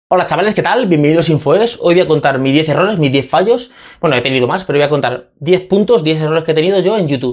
Hola chavales, ¿qué tal? Bienvenidos a InfoES. Hoy voy a contar mis 10 errores, mis 10 fallos. Bueno, he tenido más, pero voy a contar 10 puntos, 10 errores que he tenido yo en YouTube.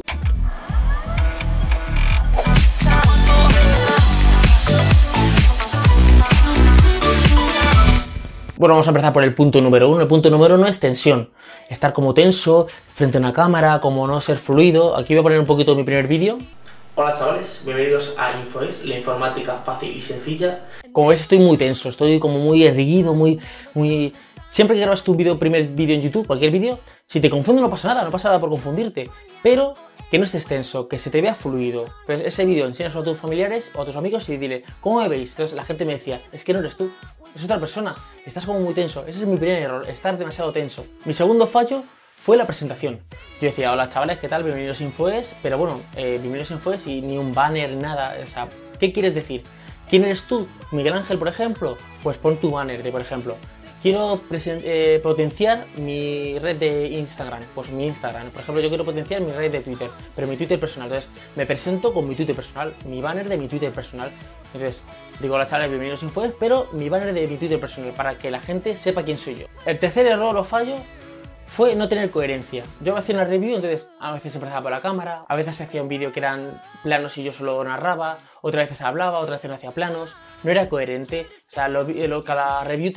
Bueno, vamos a empezar por el punto número 1. El punto número 1 es tensión. Estar como tenso, frente a una cámara, como no ser fluido. Aquí voy a poner un poquito mi primer vídeo. Hola chavales, bienvenidos a InfoES, la informática fácil y sencilla. Como veis estoy muy tenso, estoy como muy erguido, muy... Siempre que grabas tu primer vídeo en YouTube, cualquier vídeo, si te confunde no pasa nada por confundirte. Pero que no estés tenso, que se te vea fluido. Pues ese vídeo enséñaselo a tus familiares o a tus amigos y dile, ¿cómo me veis? Entonces la gente me decía, es que no eres tú, es otra persona, estás como muy tenso. Ese es mi primer error, estar demasiado tenso. Mi segundo fallo fue la presentación. Yo decía, hola chavales, ¿qué tal? Bienvenidos a InfoES, pero bueno, bienvenidos a InfoES y ni un banner, nada. O sea, ¿qué quieres decir? ¿Quién eres tú? Miguel Ángel, por ejemplo, pues pon tu banner de, por ejemplo, quiero potenciar mi red de Instagram, pues mi Instagram. Por ejemplo, yo quiero potenciar mi red de Twitter, pero mi Twitter personal. Entonces, me presento con mi Twitter personal, mi banner de mi Twitter personal. Entonces, digo, hola chavales, bienvenidos a InfoES, pero mi banner de mi Twitter personal, para que la gente sepa quién soy yo. El tercer error o fallo fue no tener coherencia. Yo hacía una review, entonces a veces empezaba por la cámara, a veces hacía un vídeo que eran planos y yo solo narraba, otras veces hablaba, otras veces no hacía planos, no era coherente. O sea, cada review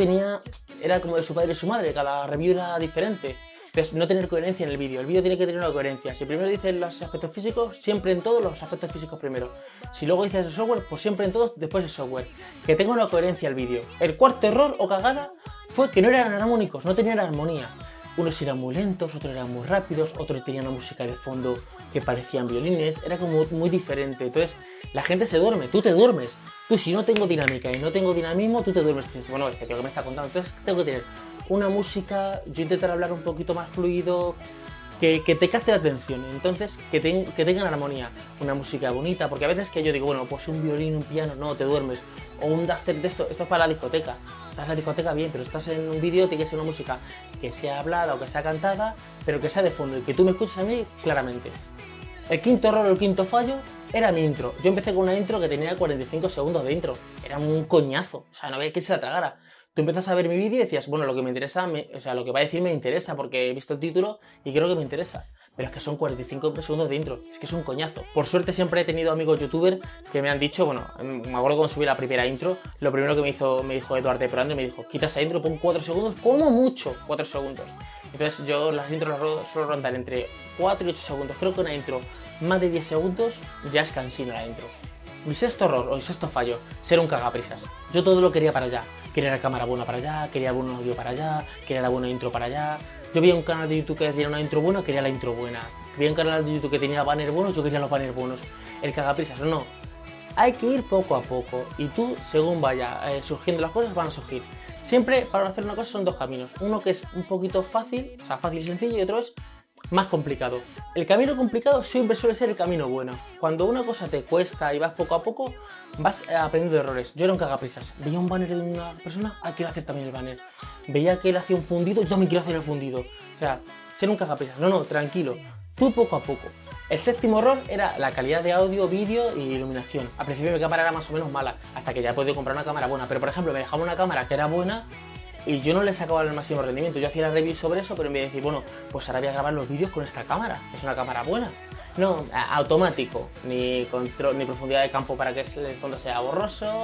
era como de su padre y su madre, cada review era diferente. Entonces, no tener coherencia en el vídeo tiene que tener una coherencia. Si primero dices los aspectos físicos, siempre en todos los aspectos físicos primero. Si luego dices el software, pues siempre en todos, después el software. Que tenga una coherencia el vídeo. El cuarto error o cagada fue que no eran armónicos, no tenían armonía. Unos eran muy lentos, otros eran muy rápidos, otros tenían una música de fondo que parecían violines, era como muy diferente. Entonces, la gente se duerme, tú te duermes. Tú, si no tengo dinámica y no tengo dinamismo, tú te duermes. Dices, bueno, este tío que me está contando, entonces tengo que tener una música, yo intentar hablar un poquito más fluido, que te capte la atención, entonces que tengan armonía, una música bonita, porque a veces que yo digo, bueno, pues un violín, un piano, no, te duermes, o un duster de esto es para la discoteca, estás en la discoteca bien, pero estás en un vídeo, tiene que ser una música que sea hablada o que sea cantada, pero que sea de fondo y que tú me escuches a mí claramente. El quinto error o el quinto fallo era mi intro. Yo empecé con una intro que tenía 45 segundos de intro, era un coñazo, o sea, no había que se la tragara. Tú empiezas a ver mi vídeo y decías, bueno, lo que me interesa, o sea, lo que va a decir me interesa porque he visto el título y creo que me interesa. Pero es que son 45 segundos de intro, es que es un coñazo. Por suerte siempre he tenido amigos youtubers que me han dicho, bueno, me acuerdo cuando subí la primera intro, lo primero que me dijo Eduardo Perando, me dijo, quita esa intro, pon 4 segundos, como mucho, 4 segundos. Entonces yo las intros las suelo rondar entre 4 y 8 segundos. Creo que una intro más de 10 segundos ya es cansina la intro. Mi sexto error o mi sexto fallo, ser un cagaprisas. Yo todo lo quería para allá. Quería la cámara buena para allá, quería buen audio para allá, quería la buena intro para allá. Yo veía un canal de YouTube que tenía una intro buena, quería la intro buena. Veía un canal de YouTube que tenía banners buenos, yo quería los banners buenos. El cagaprisas, no. Hay que ir poco a poco y tú, según vaya surgiendo las cosas, van a surgir. Siempre para hacer una cosa son dos caminos. Uno que es un poquito fácil, o sea, fácil y sencillo, y otro es más complicado. El camino complicado siempre suele ser el camino bueno. Cuando una cosa te cuesta y vas poco a poco, vas aprendiendo de errores. Yo era un cagaprisas. Veía un banner de una persona, quiero hacer también el banner. Veía que él hacía un fundido, yo también quiero hacer el fundido. O sea, ser un cagaprisas. No, tranquilo. Tú poco a poco. El séptimo error era la calidad de audio, vídeo y iluminación. Al principio mi cámara era más o menos mala, hasta que ya he podido comprar una cámara buena. Pero por ejemplo, me dejaba una cámara que era buena y yo no le sacaba el máximo rendimiento. Yo hacía la review sobre eso, pero en vez de decir, bueno, pues ahora voy a grabar los vídeos con esta cámara, es una cámara buena. No, automático, ni control, ni profundidad de campo para que el fondo sea borroso,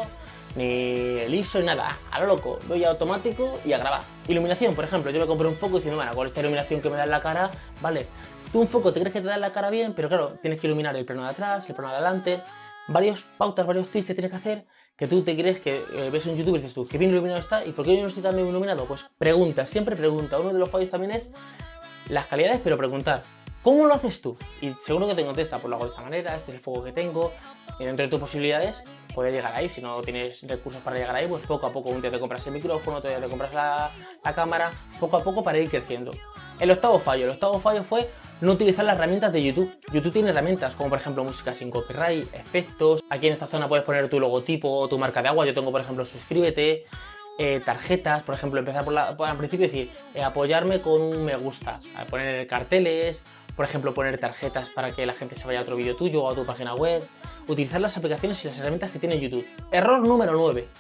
ni liso, ni nada. A lo loco, voy a automático y a grabar. Iluminación, por ejemplo, yo me compré un foco diciendo, bueno, con esta iluminación que me da en la cara, vale. Tú un foco te crees que te da en la cara bien, pero claro, tienes que iluminar el plano de atrás, el plano de adelante, varios pautas, varios tips que tienes que hacer, que tú te crees que ves un youtuber y dices tú, qué bien iluminado está, ¿y por qué yo no estoy tan bien iluminado? Pues pregunta, siempre pregunta. Uno de los fallos también es las calidades, pero preguntar, ¿cómo lo haces tú? Y seguro que te contesta, pues lo hago de esta manera, este es el foco que tengo, y dentro de tus posibilidades puedes llegar ahí. Si no tienes recursos para llegar ahí, pues poco a poco, un día te compras el micrófono, otro día te compras la cámara, poco a poco para ir creciendo. El octavo fallo fue no utilizar las herramientas de YouTube. YouTube tiene herramientas como por ejemplo música sin copyright, efectos. Aquí en esta zona puedes poner tu logotipo o tu marca de agua. Yo tengo por ejemplo suscríbete, tarjetas, por ejemplo empezar al principio y decir apoyarme con un me gusta, poner carteles, por ejemplo poner tarjetas para que la gente se vaya a otro vídeo tuyo o a tu página web. Utilizar las aplicaciones y las herramientas que tiene YouTube. Error número 9.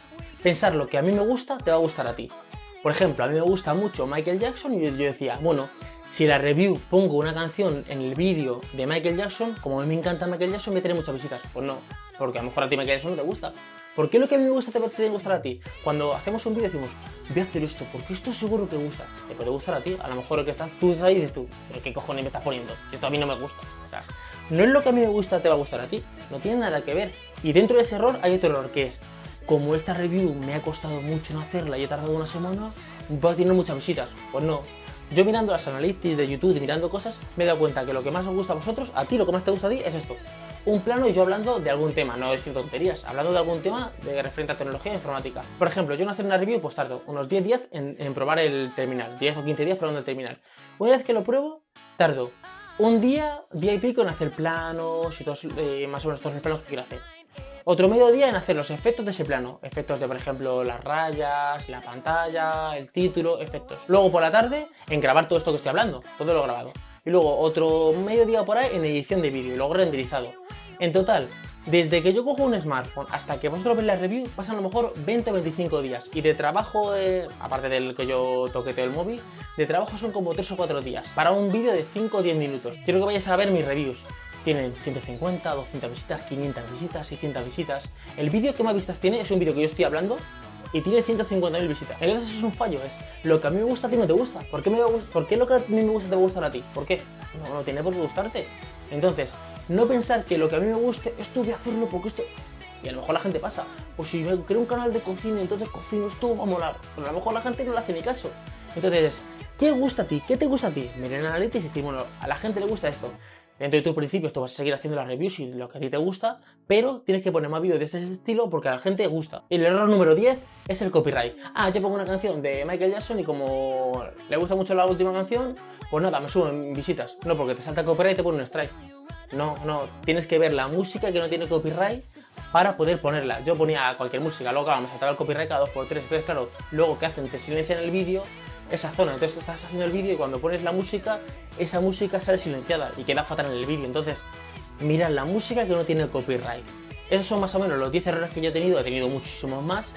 pensar lo que a mí me gusta te va a gustar a ti. Por ejemplo, a mí me gusta mucho Michael Jackson y yo decía, bueno, si la review pongo una canción en el vídeo de Michael Jackson, como a mí me encanta Michael Jackson, me tiene muchas visitas. Pues no, porque a lo mejor a ti Michael Jackson no te gusta. ¿Por qué lo que a mí me gusta te tiene que gustar a ti? Cuando hacemos un vídeo decimos, voy a hacer esto, porque esto seguro que gusta. Te puede gustar a ti, a lo mejor lo que estás tú ahí y dices tú, ¿pero qué cojones me estás poniendo? Si esto a mí no me gusta. O sea, no es lo que a mí me gusta te va a gustar a ti, no tiene nada que ver. Y dentro de ese error hay otro error que es, como esta review me ha costado mucho en hacerla y he tardado una semana, va a tener muchas visitas. Pues no. Yo mirando las analytics de YouTube y mirando cosas, me he dado cuenta que lo que más os gusta a vosotros, a ti lo que más te gusta a ti es esto. Un plano y yo hablando de algún tema, no decir tonterías, hablando de algún tema de referente a tecnología e informática. Por ejemplo, yo en hacer una review pues tardo unos 10 días en probar el terminal, 10 o 15 días probando el terminal. Una vez que lo pruebo, tardo un día y pico en hacer planos y todos, más o menos todos los planos que quiero hacer. Otro mediodía en hacer los efectos de ese plano, efectos de por ejemplo las rayas, la pantalla, el título, efectos. Luego por la tarde en grabar todo esto que estoy hablando, todo lo grabado. Y luego otro mediodía por ahí en edición de vídeo y luego renderizado. En total, desde que yo cojo un smartphone hasta que vosotros veis la review pasan a lo mejor 20 o 25 días. Y de trabajo, aparte del que yo toqueteo el móvil, de trabajo son como 3 o 4 días. Para un vídeo de 5 o 10 minutos. Quiero que vayáis a ver mis reviews. Tienen 150, 200 visitas, 500 visitas, 600 visitas. El vídeo que más vistas tiene es un vídeo que yo estoy hablando y tiene 150.000 visitas. Entonces eso es un fallo, es lo que a mí me gusta a ti no te gusta. ¿Por qué lo que a mí me gusta te va a gustar a ti? ¿Por qué? No tiene por qué gustarte. Entonces, no pensar que lo que a mí me guste, esto voy a hacerlo porque esto... Y a lo mejor la gente pasa, pues si me creo un canal de cocina, entonces cocino, esto va a molar. Pero a lo mejor la gente no le hace ni caso. Entonces, ¿qué gusta a ti? ¿Qué te gusta a ti? Miren en Analytics y decir, bueno, a la gente le gusta esto. Dentro de tus principios tú vas a seguir haciendo las reviews y lo que a ti te gusta, pero tienes que poner más vídeos de este estilo porque a la gente gusta. Y el error número 10 es el copyright. Ah, yo pongo una canción de Michael Jackson y como le gusta mucho la última canción, pues nada, me suben visitas. No, porque te salta copyright y te pone un strike. No, tienes que ver la música que no tiene copyright para poder ponerla. Yo ponía cualquier música, luego me saltaba el copyright cada 2x3. Entonces, claro, luego ¿qué hacen? Te silencian el vídeo, esa zona. Entonces estás haciendo el vídeo y cuando pones la música, esa música sale silenciada y queda fatal en el vídeo. Entonces, mirad la música que no tiene copyright. Esos son más o menos los 10 errores que yo he tenido muchísimos más.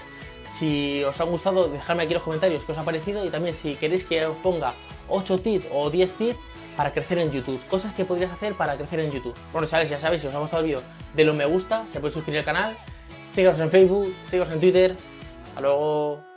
Si os ha gustado, dejadme aquí en los comentarios qué os ha parecido y también si queréis que os ponga 8 tips o 10 tips para crecer en YouTube, cosas que podrías hacer para crecer en YouTube. Bueno, chavales, ya sabéis, si os ha gustado el vídeo, de lo me gusta, se puede suscribir al canal, síganos en Facebook, síganos en Twitter. Hasta luego.